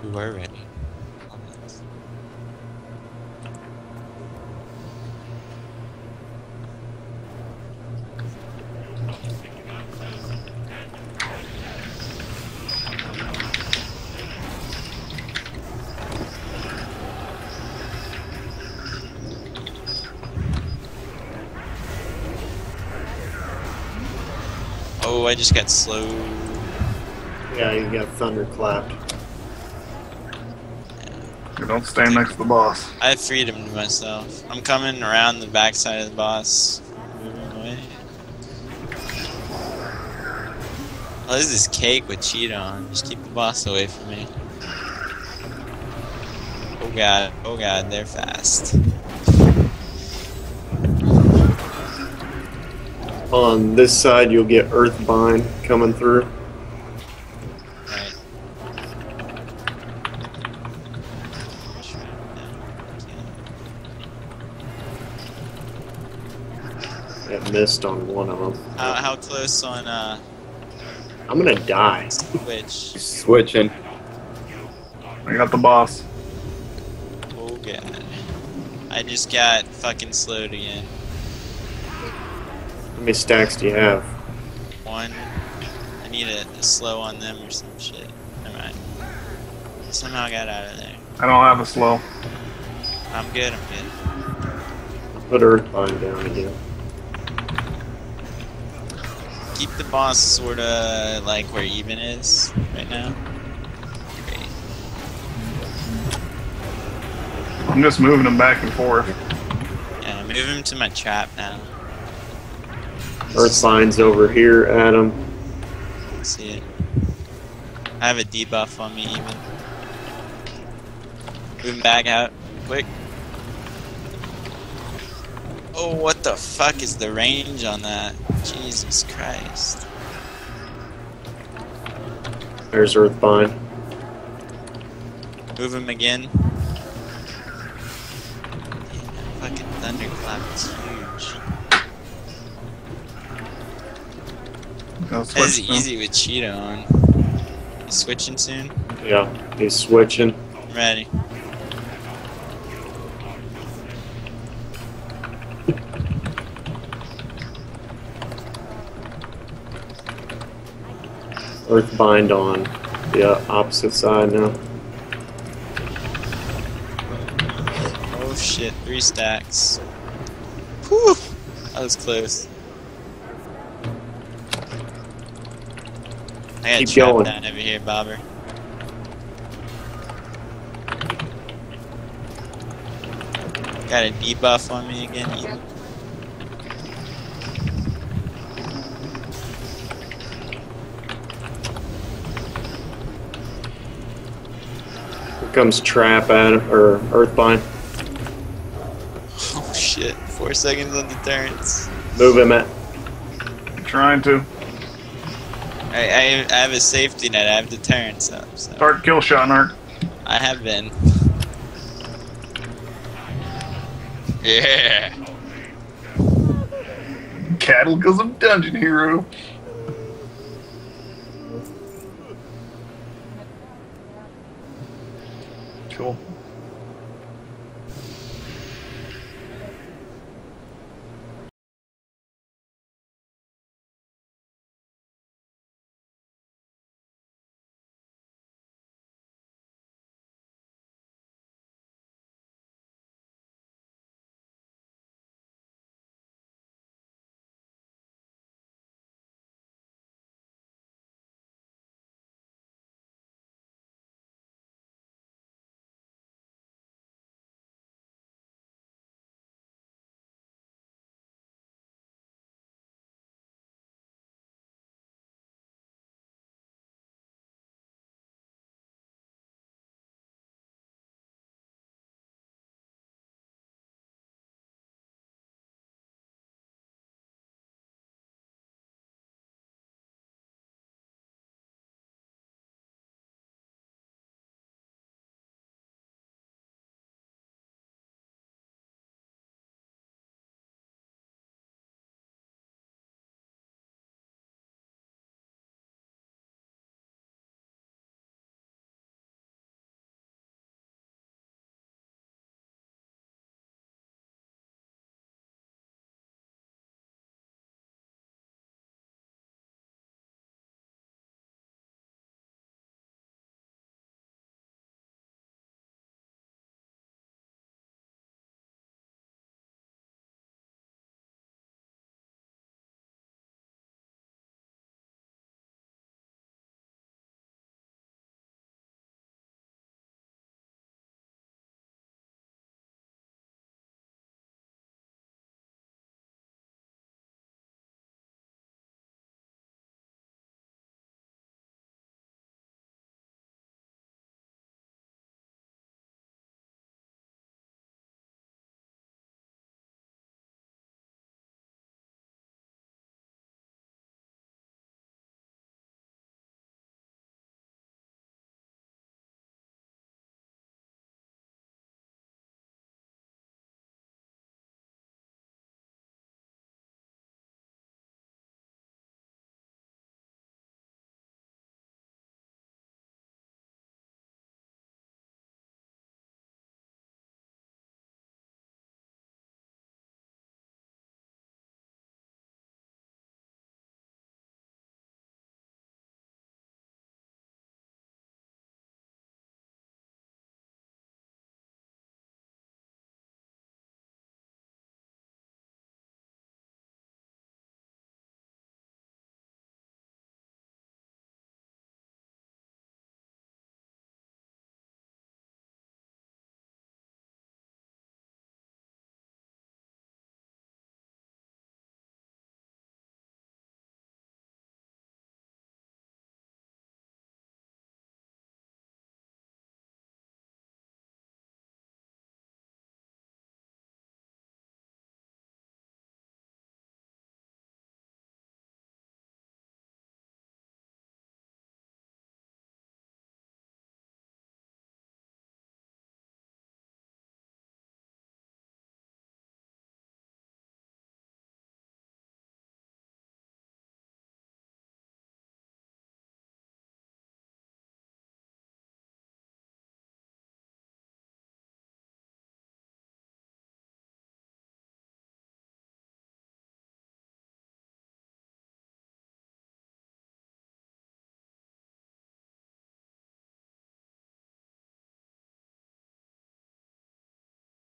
We were ready. Oh, I just got slow. Yeah, you got thunderclapped. You don't stand next to the boss. I have freedom to myself. I'm coming around the backside of the boss. Moving away. Oh, this is cake with cheat on. Just keep the boss away from me. Oh god, they're fast. On this side, you'll get Earthbind coming through. Right. It missed on one of them. How close on I'm gonna die. Switch? Switching. I got the boss. Oh god. I just got fucking slowed again. How many stacks do you have? One. I need a slow on them or some shit. Alright. Somehow got out of there. I don't have a slow. I'm good, I'm good. Put Earthbind down again. Keep the boss sorta like where even is right now. Great. I'm just moving him back and forth. Yeah, move him to my trap now. Earthbind's over here, Adam. See it. I have a debuff on me even. Move him back out, quick. Oh, what the fuck is the range on that? Jesus Christ. There's Earthbind. Move him again. Damn, fucking thunderclap is huge. That's easy with Cheetah on. You switching soon? Yeah, he's switching. I'm ready. Earthbind on the opposite side now. Oh shit, 3 stacks. Whew! That was close. I got Keep trapped going. down over here, Bobber. Got a debuff on me again. Here comes Trap, Adam, or Earthbind. Oh shit, 4 seconds on deterrence. Move him at. I'm trying to. I have a safety net, I have deterrence up, so. Start kill shot, Narc. I have been. Yeah! Cattle because I'm dungeon hero. Cool.